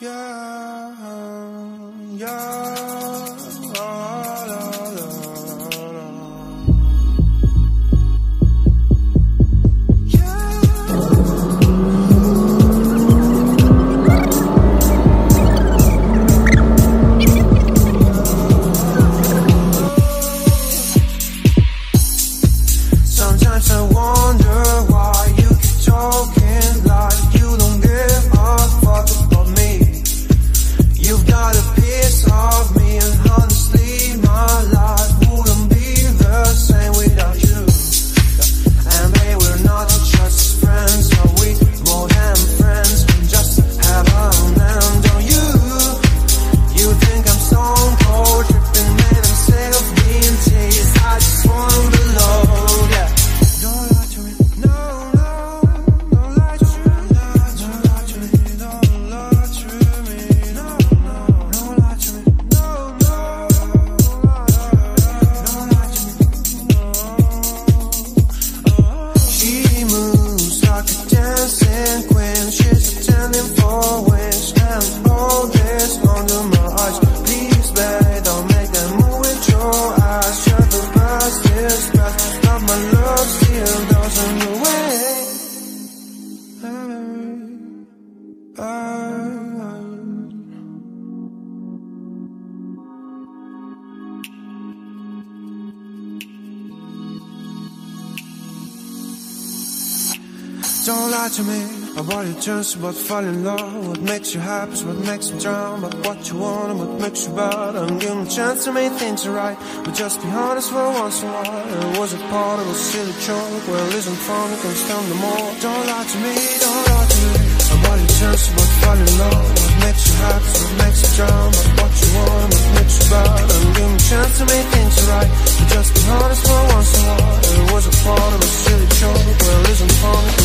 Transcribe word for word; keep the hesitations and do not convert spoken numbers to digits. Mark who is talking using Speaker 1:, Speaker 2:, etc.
Speaker 1: Yeah, yeah, la, la, la, la. Sometimes I wonder why you keep talking like you don't give a fuck about me. You've got a piece of me, and honestly my life wouldn't be the same without you. And babe, we're not just friends, are we more than friends? We just have a land on you. You think I'm stone cold, tripping, made I'm sick of being teased. I just wanna belong, yeah. Don't lie to me, no, no, don't lie to me, don't lie to me, don't lie to me, no, no, don't lie to me, no, no, don't lie to me, no. She moves like a dancing queen, she's attending for wings, and all this under my eyes. Please, babe, don't make that move with your eyes. You're the best, is best, but my love still doesn't away. Hey, hey. Don't lie to me about your turns, about falling in love. What makes you happy is what makes you drown. But what you want and what makes you bad, and give me a chance to make things right. But just be honest for once in a while. It was a part of a silly joke. Well, isn't fun, you can stand no more. Don't lie to me, don't lie to me about your turns, about falling in love. What makes you happy is what makes you drown. But what you want and what makes you bad, and give me a chance to make things right. But just be honest for once in a while. It was a part of a silly joke. Well, isn't fun,